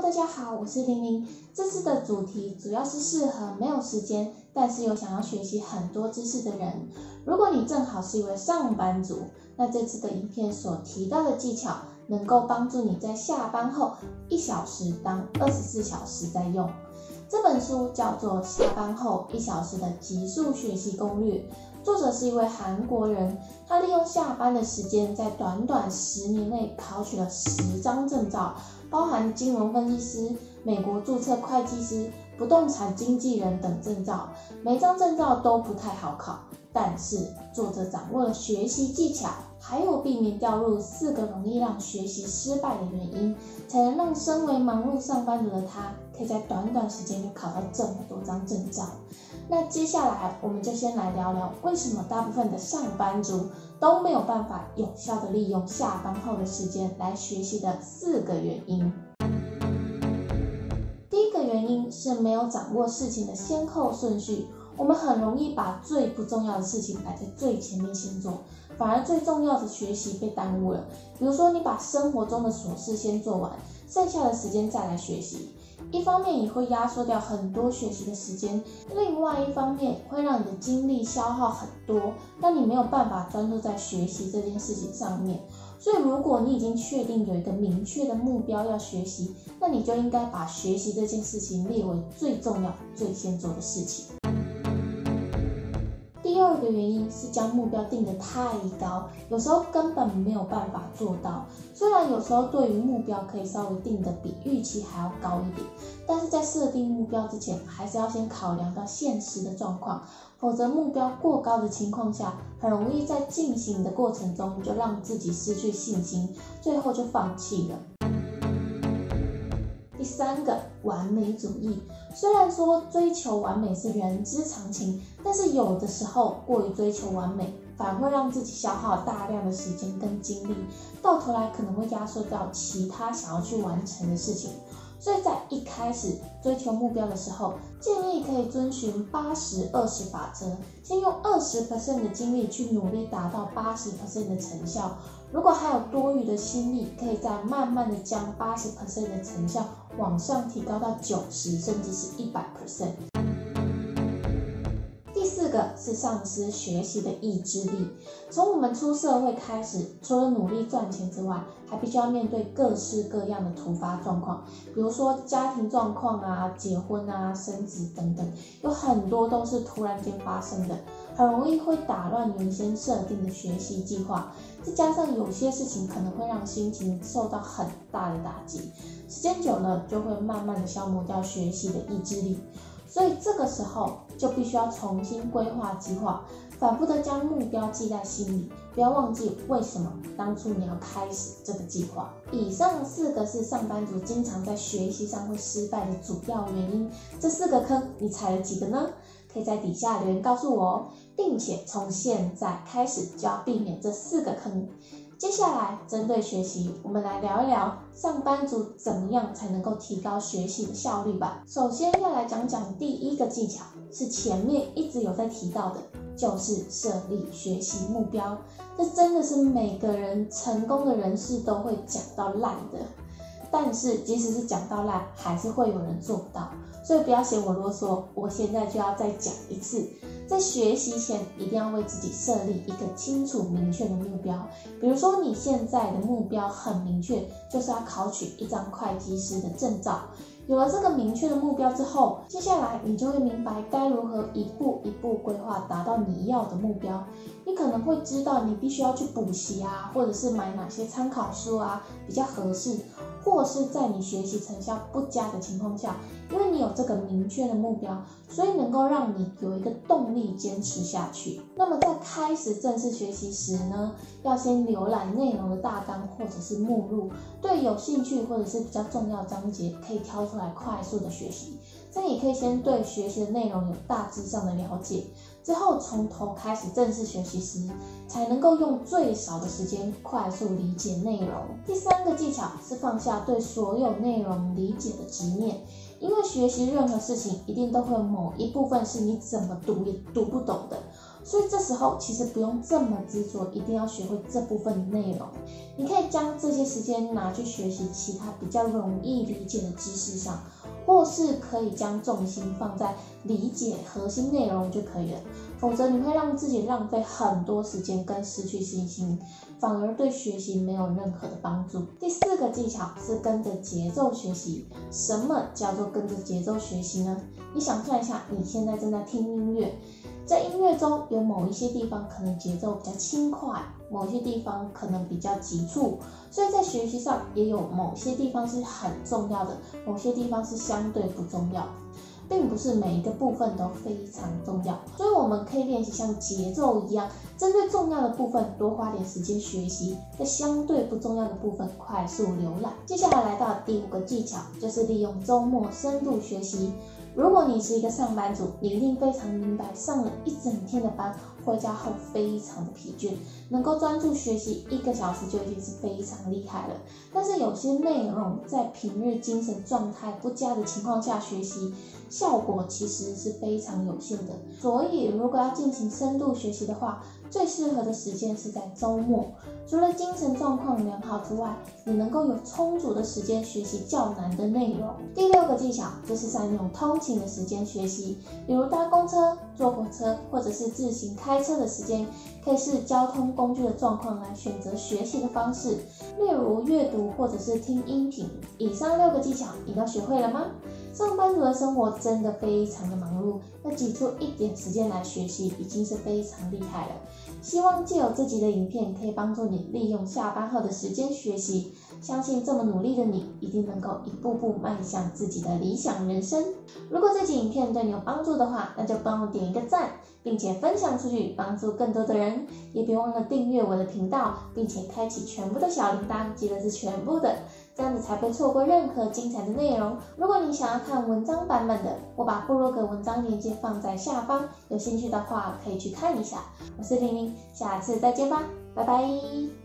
大家好，我是玲玲。这次的主题主要是适合没有时间，但是又想要学习很多知识的人。如果你正好是一位上班族，那这次的影片所提到的技巧，能够帮助你在下班后1小时当24小时在用。这本书叫做《下班后1小时的极速学习攻略》，作者是一位韩国人，他利用下班的时间，在短短10年内考取了10张证照，包含金融分析师、美国注册会计师、不动产经纪人等证照。每张证照都不太好考，但是作者掌握了学习技巧，还有避免掉入4个容易让学习失败的原因，才能让身为忙碌上班族的他，可以在短短时间就考到这么多张证照。那接下来我们就先来聊聊，为什么大部分的上班族都没有办法有效的利用下班后的时间来学习的4个原因。第一个原因是没有掌握事情的先后顺序，我们很容易把最不重要的事情摆在最前面先做，反而最重要的学习被耽误了。比如说你把生活中的琐事先做完，剩下的时间再来学习，一方面也会压缩掉很多学习的时间，另外一方面会让你的精力消耗很多，让你没有办法专注在学习这件事情上面。所以如果你已经确定有一个明确的目标要学习，那你就应该把学习这件事情列为最重要、最先做的事情。第二个原因是将目标定得太高，有时候根本没有办法做到。虽然有时候对于目标可以稍微定得比预期还要高一点，但是在设定目标之前，还是要先考量到现实的状况，否则目标过高的情况下，很容易在进行的过程中就让自己失去信心，最后就放弃了。第三个，完美主义。虽然说追求完美是人之常情，但是有的时候过于追求完美，反而会让自己消耗大量的时间跟精力，到头来可能会压缩到其他想要去完成的事情。所以在一开始追求目标的时候，建议可以遵循80-20法则，先用20% 的精力去努力达到80% 的成效。如果还有多余的心力，可以再慢慢的将80% 的成效往上提高到90%甚至是100%。第四个是丧失学习的意志力。从我们出社会开始，除了努力赚钱之外，还必须要面对各式各样的突发状况，比如说家庭状况啊、结婚啊、升职等等，有很多都是突然间发生的，很容易会打乱原先设定的学习计划。再加上有些事情可能会让心情受到很大的打击，时间久了就会慢慢的消磨掉学习的意志力。所以这个时候就必须要重新规划计划，反复的将目标记在心里，不要忘记为什么当初你要开始这个计划。以上4个是上班族经常在学习上会失败的主要原因，这4个坑你踩了几个呢？可以在底下留言告诉我哦，并且从现在开始就要避免这4个坑。接下来针对学习，我们来聊一聊上班族怎么样才能够提高学习的效率吧。首先要来讲讲第一个技巧，是前面一直有在提到的，就是设立学习目标。这真的是每个人成功的人士都会讲到烂的，但是即使是讲到烂，还是会有人做不到。所以不要嫌我啰嗦，我现在就要再讲一次，在学习前一定要为自己设立一个清楚明确的目标。比如说你现在的目标很明确，就是要考取1张会计师的证照。有了这个明确的目标之后，接下来你就会明白该如何一步一步规划达到你要的目标。你可能会知道你必须要去补习啊，或者是买哪些参考书啊比较合适，或是在你学习成效不佳的情况下，因为你有这个明确的目标，所以能够让你有一个动力坚持下去。那么在开始正式学习时呢，要先浏览内容的大纲或者是目录，对有兴趣或者是比较重要章节可以挑出来快速的学习。这样也可以先对学习的内容有大致上的了解，之后从头开始正式学习时，才能够用最少的时间快速理解内容。第3个技巧是放下对所有内容理解的执念，因为学习任何事情一定都会有某一部分是你怎么读也读不懂的， 所以这时候其实不用这么执着，一定要学会这部分的内容。你可以将这些时间拿去学习其他比较容易理解的知识上，或是可以将重心放在理解核心内容就可以了。否则你会让自己浪费很多时间跟失去信心，反而对学习没有任何的帮助。第4个技巧是跟着节奏学习。什么叫做跟着节奏学习呢？你想象一下，你现在正在听音乐，在音乐中有某一些地方可能节奏比较轻快，某些地方可能比较急促，所以在学习上也有某些地方是很重要的，某些地方是相对不重要的，并不是每一个部分都非常重要。所以我们可以练习像节奏一样，针对重要的部分多花点时间学习，在相对不重要的部分快速浏览。接下来到第5个技巧，就是利用周末深度学习。如果你是一个上班族，你一定非常明白，上了一整天的班，回家后非常的疲倦，能够专注学习1个小时就已经是非常厉害了。但是有些内容在平日精神状态不佳的情况下学习，效果其实是非常有限的。所以如果要进行深度学习的话，最适合的时间是在周末。除了精神状况良好之外，你能够有充足的时间学习较难的内容。第6个技巧就是善用通勤的时间学习，比如搭公车、坐火车或者是自行开车的时间，可以视交通工具的状况来选择学习的方式，例如阅读或者是听音频。以上6个技巧你都学会了吗？上班族的生活真的非常的忙碌，要挤出一点时间来学习已经是非常厉害了。希望借由这集的影片可以帮助你利用下班后的时间学习，相信这么努力的你一定能够一步步迈向自己的理想人生。如果这集影片对你有帮助的话，那就帮我点一个赞，并且分享出去，帮助更多的人。也别忘了订阅我的频道，并且开启全部的小铃铛，记得是全部的，这样子才不会错过任何精彩的内容。如果你想要看文章版本的，我把部落格文章链接放在下方，有兴趣的话可以去看一下。我是玲玲，下次再见吧，拜拜。